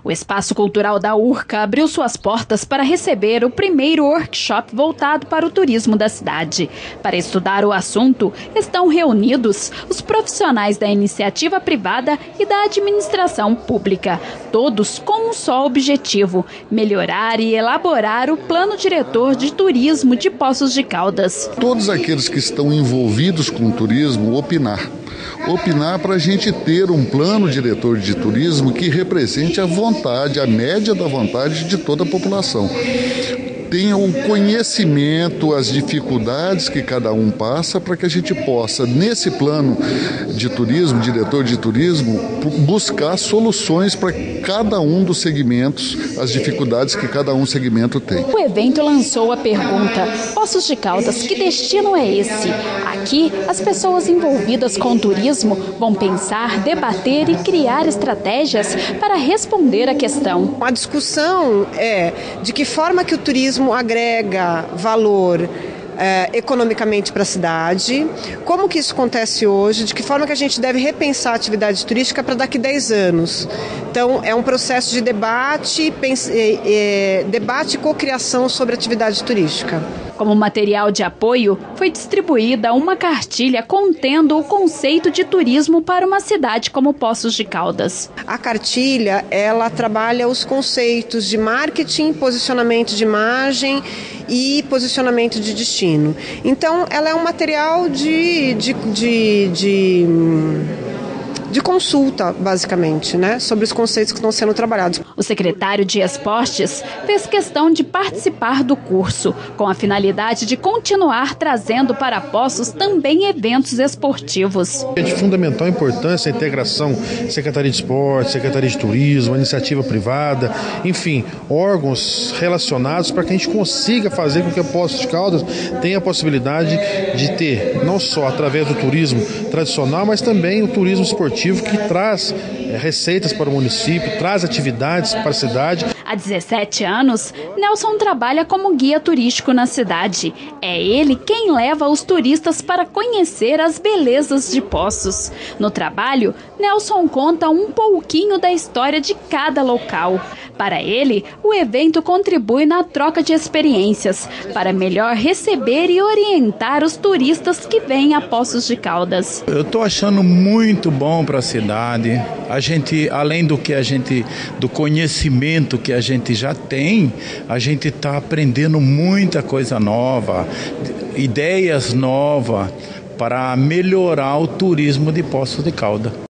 O Espaço Cultural da Urca abriu suas portas para receber o primeiro workshop voltado para o turismo da cidade. Para estudar o assunto, estão reunidos os profissionais da iniciativa privada e da administração pública, todos com um só objetivo: melhorar e elaborar o plano diretor de turismo de Poços de Caldas. Todos aqueles que estão envolvidos com o turismo opinar para a gente ter um plano diretor de turismo que represente a vontade, a média da vontade de toda a população. Tenha o conhecimento, as dificuldades que cada um passa, para que a gente possa, nesse plano de turismo, diretor de turismo, buscar soluções para cada um dos segmentos, as dificuldades que cada um segmento tem. O evento lançou a pergunta: Poços de Caldas, que destino é esse? Aqui, as pessoas envolvidas com o turismo vão pensar, debater e criar estratégias para responder à questão. A discussão é de que forma que o turismo agrega valor economicamente para a cidade, como que isso acontece hoje, de que forma que a gente deve repensar a atividade turística para daqui a 10 anos. Então, é um processo de debate e cocriação sobre a atividade turística. Como material de apoio, foi distribuída uma cartilha contendo o conceito de turismo para uma cidade como Poços de Caldas. A cartilha, ela trabalha os conceitos de marketing, posicionamento de imagem e posicionamento de destino. Então, ela é um material de consulta, basicamente, né, sobre os conceitos que estão sendo trabalhados. O secretário de Esportes fez questão de participar do curso, com a finalidade de continuar trazendo para Poços também eventos esportivos. É de fundamental importância a integração Secretaria de Esporte, Secretaria de Turismo, iniciativa privada, enfim, órgãos relacionados para que a gente consiga fazer com que a Poços de Caldas tenha a possibilidade de ter, não só através do turismo tradicional, mas também o turismo esportivo, que traz receitas para o município, traz atividades para a cidade. Há 17 anos, Nelson trabalha como guia turístico na cidade. É ele quem leva os turistas para conhecer as belezas de Poços. No trabalho, Nelson conta um pouquinho da história de cada local. Para ele, o evento contribui na troca de experiências, para melhor receber e orientar os turistas que vêm a Poços de Caldas. Eu estou achando muito bom para a cidade. A gente, além do conhecimento que a gente já tem, a gente está aprendendo muita coisa nova, ideias novas para melhorar o turismo de Poços de Caldas.